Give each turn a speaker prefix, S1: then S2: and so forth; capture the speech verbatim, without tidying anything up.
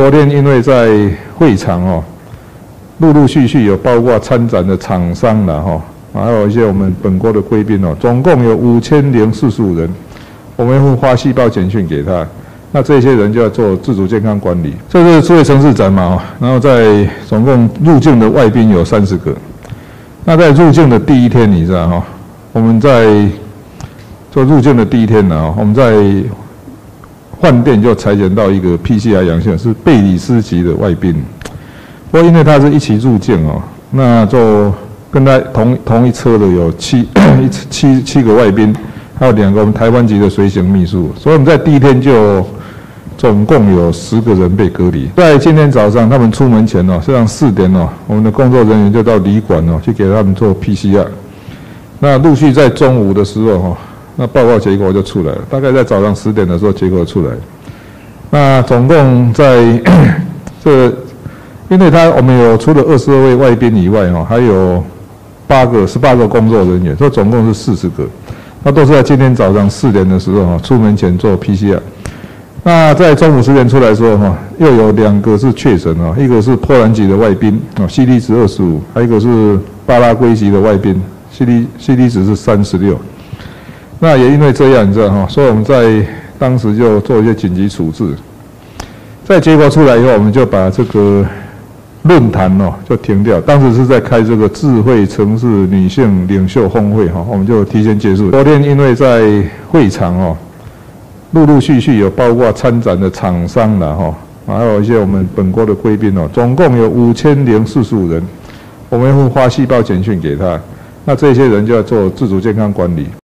S1: 昨天因为在会场哦，陆陆续续有包括参展的厂商啦哈，还有一些我们本国的贵宾哦，总共有五千零四十五人，我们会发细胞简讯给他。那这些人就要做自主健康管理。这是智慧城市展嘛，然后在总共入境的外宾有三十个。那在入境的第一天，你知道哈，我们在做入境的第一天呢，我们在饭店就采检到一个 P C R 阳性，是贝里斯籍的外宾。不过因为他是一起入境哦，那就跟他同同一车的有七七七个外宾，还有两个我们台湾籍的随行秘书，所以我们在第一天就总共有十个人被隔离。在今天早上他们出门前哦，实际上四点哦，我们的工作人员就到旅馆哦去给他们做 P C R。那陆续在中午的时候哈。那报告结果就出来了，大概在早上十点的时候结果出来。那总共在这，因为他我们有除了二十二位外宾以外哈，还有八个十八个工作人员，所以总共是四十个。那都是在今天早上四点的时候哈，出门前做 P C R。那在中午十点出来的时候哈，又有两个是确诊啊，一个是波兰籍的外宾啊 ，C T 值二十五，还有一个是巴拉圭籍的外宾 ，C T C T 值是三十六。那也因为这样，你知道哈，所以我们在当时就做一些紧急处置。在结果出来以后，我们就把这个论坛哦就停掉。当时是在开这个智慧城市女性领袖峰会哈，我们就提前结束。昨天因为在会场哦，陆陆续续有包括参展的厂商啦哈，还有一些我们本国的贵宾哦，总共有五千零四十五人，我们会发细胞简讯给他。那这些人就要做自主健康管理。